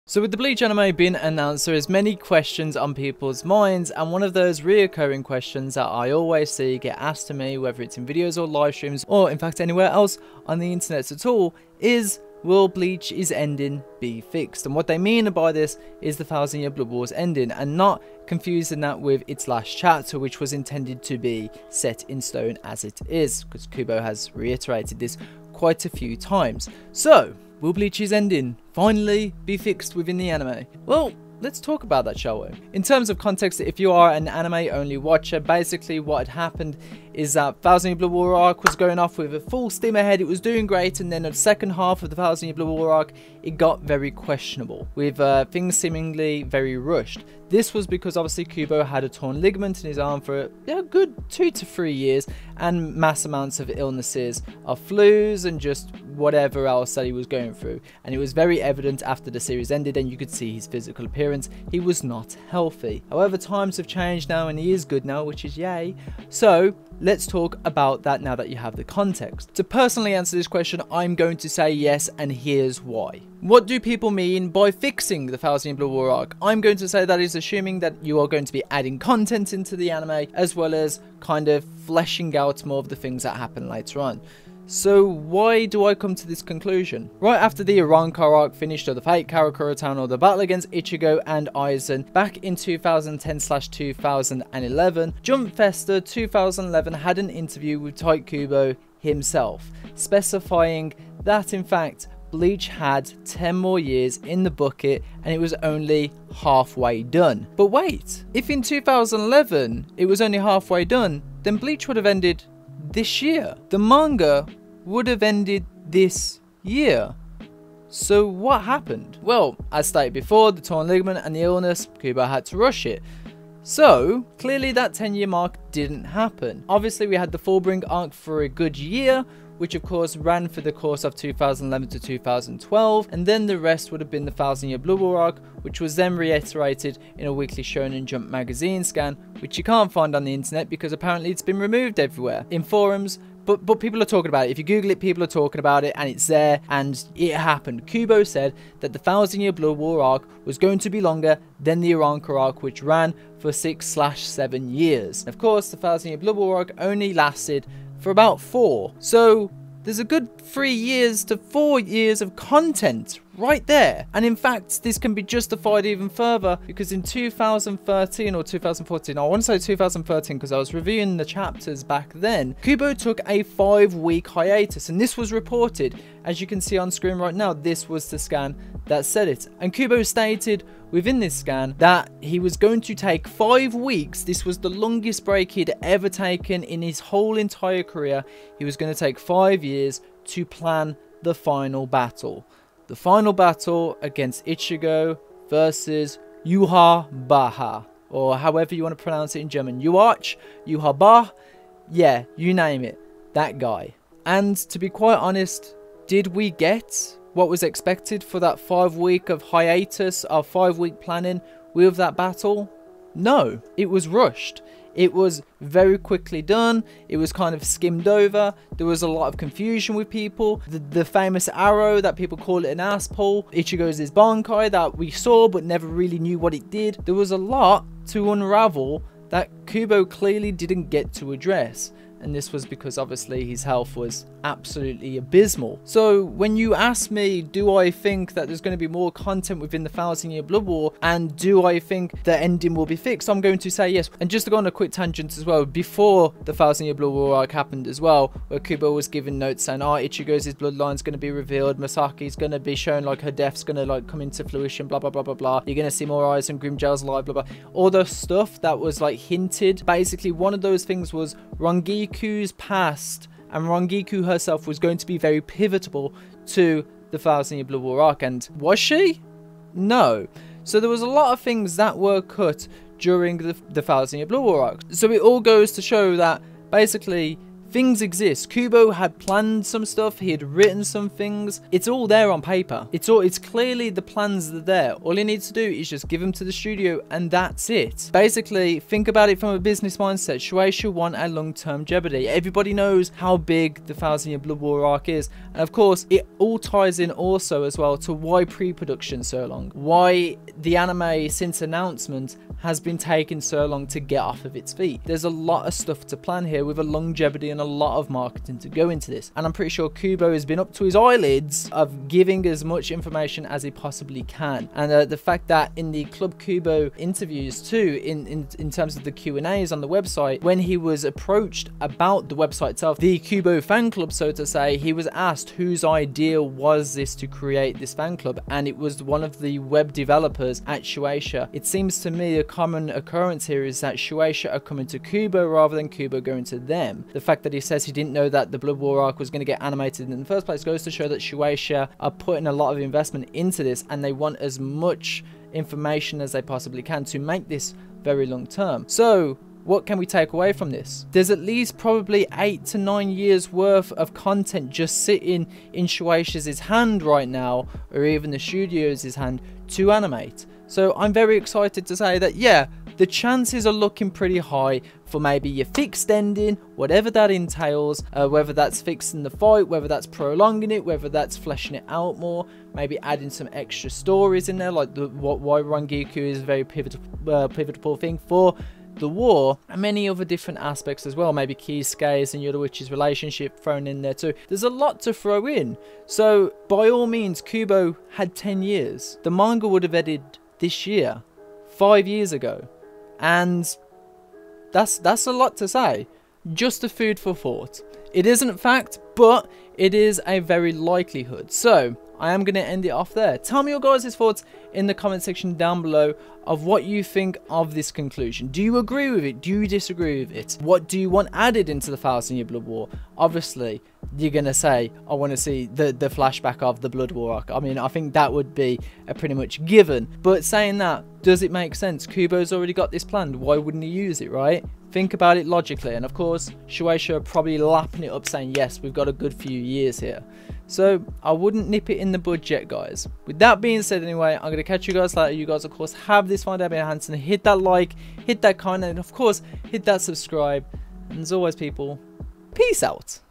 So with the Bleach anime being announced, there is many questions on people's minds, and one of those reoccurring questions that I always see get asked to me, whether it's in videos or live streams, or in fact anywhere else on the internet at all, is will Bleach's ending be fixed? And what they mean by this is the 1000-Year Blood War's ending, and not confusing that with its last chapter, which was intended to be set in stone as it is, because Kubo has reiterated this quite a few times. So, will Bleach's ending finally be fixed within the anime? Well, let's talk about that, shall we? In terms of context, if you are an anime-only watcher, basically what had happened is that 1000-Year Blood War arc was going off with a full steam ahead. It was doing great, and then the second half of the 1000-Year Blood War arc, it got very questionable, with things seemingly very rushed. This was because obviously Kubo had a torn ligament in his arm for a good 2 to 3 years, and mass amounts of illnesses, of flus, and just whatever else that he was going through. And it was very evident after the series ended, and you could see his physical appearance. He was not healthy. However, times have changed now, and he is good now, which is yay. So let's talk about that now that you have the context. To personally answer this question, I'm going to say yes, and here's why. What do people mean by fixing the 1000-Year Blood War arc? I'm going to say that is assuming that you are going to be adding content into the anime, as well as kind of fleshing out more of the things that happen later on. So why do I come to this conclusion? Right after the Arrancar arc finished, or the Fate Karakura Town, or the battle against Ichigo and Aizen back in 2010/2011, Jump Festa 2011 had an interview with Tite Kubo himself, specifying that in fact Bleach had 10 more years in the bucket and it was only halfway done. But wait, if in 2011 it was only halfway done, then Bleach would have ended this year. The manga would have ended this year. So what happened? Well, as stated before, the torn ligament and the illness, Kubo had to rush it. So clearly that 10-year mark didn't happen. Obviously we had the Fullbring arc for a good year, which of course ran for the course of 2011 to 2012, and then the rest would have been the 1000-Year Blood War arc, which was then reiterated in a weekly Shonen Jump magazine scan, which you can't find on the internet because apparently it's been removed everywhere, in forums, but people are talking about it. If you Google it, people are talking about it, and it's there, and it happened. Kubo said that the 1000-Year Blood War arc was going to be longer than the Arrancar arc, which ran for 6/7 years. Of course, the 1000-Year Blood War arc only lasted for about 4. So there's a good 3 years to 4 years of content right there. And in fact, this can be justified even further because in 2013 or 2014, I want to say 2013 because I was reviewing the chapters back then, Kubo took a 5-week hiatus, and this was reported. As you can see on screen right now, this was the scan that said it. And Kubo stated within this scan that he was going to take 5 weeks. This was the longest break he'd ever taken in his whole entire career. He was going to take 5 years to plan the final battle. The final battle against Ichigo versus Yhwach, or however you want to pronounce it in German. Yhwach, yeah, you name it, that guy. And to be quite honest, did we get what was expected for that 5-week of hiatus, of 5-week planning with that battle? No, it was rushed. It was very quickly done. It was kind of skimmed over. There was a lot of confusion with people. The famous arrow that people call it an ass pull. Ichigo's Bankai that we saw but never really knew what it did. There was a lot to unravel that Kubo clearly didn't get to address. And this was because obviously his health was absolutely abysmal. So when you ask me, do I think that there's going to be more content within the 1000-Year Blood War, and do I think the ending will be fixed, I'm going to say yes. And just to go on a quick tangent as well, before the 1000-Year Blood War arc happened as well, where Kubo was given notes saying, oh, Ichigo's bloodline's going to be revealed, Masaki's going to be shown, like her death's going to like come into fruition, blah blah blah blah blah, you're going to see more eyes and Grimmjow's alive, blah blah, all the stuff that was like hinted. Basically one of those things was Rangiku's past, and Rangiku herself was going to be very pivotal to the 1000-Year Blood War arc. And was she? No. So there was a lot of things that were cut during the 1000-Year Blood War arc. So it all goes to show that basically Things exist. Kubo had planned some stuff, he had written some things. It's all there on paper. It's clearly the plans that are there. All you need to do is just give them to the studio and that's it. Basically, think about it from a business mindset. Shueisha want a long-term Jeopardy. Everybody knows how big the 1,000 Year Blood War arc is. And of course, it all ties in also as well to why pre-production so long. Why the anime since announcement has been taking so long to get off of its feet. There's a lot of stuff to plan here with a longevity and a lot of marketing to go into this. And I'm pretty sure Kubo has been up to his eyelids of giving as much information as he possibly can. And the fact that in the Club Kubo interviews too, in terms of the Q&As on the website, when he was approached about the website itself, the Kubo fan club, so to say, he was asked whose idea was this to create this fan club, and it was one of the web developers at Shueisha. It seems to me a common occurrence here is that Shueisha are coming to Kubo rather than Kubo going to them. The fact that he says he didn't know that the Blood War arc was going to get animated in the first place goes to show that Shueisha are putting a lot of investment into this, and they want as much information as they possibly can to make this very long term. So what can we take away from this? There's at least probably 8 to 9 years worth of content just sitting in Shueisha's hand right now, or even the studio's hand, to animate. So I'm very excited to say that, yeah, the chances are looking pretty high for maybe your fixed ending, whatever that entails, whether that's fixing the fight, whether that's prolonging it, whether that's fleshing it out more, maybe adding some extra stories in there, like why Rangiku is a very pivotal thing for the war, and many other different aspects as well, maybe Kisuke's and Yoruichi's relationship thrown in there too. There's a lot to throw in. So by all means, Kubo had 10 years. The manga would have ended this year, 5 years ago, and that's a lot to say. Just a food for thought. It isn't fact, but it is a very likelihood. So I am going to end it off there. Tell me your guys' thoughts in the comment section down below of what you think of this conclusion. Do you agree with it? Do you disagree with it? What do you want added into the 1,000 Year Blood War? Obviously, you're going to say, I want to see the flashback of the Blood War arc. I mean, I think that would be a pretty much given. But saying that, does it make sense? Kubo's already got this planned. Why wouldn't he use it, right? Think about it logically. And of course, Shueisha are probably lapping it up saying, yes, we've got a good few years here. So I wouldn't nip it in the bud yet, guys. With that being said, anyway, I'm going to catch you guys later. You guys, of course, have this fine day in your hands, and hit that like, hit that comment, and of course, hit that subscribe. And as always, people, peace out.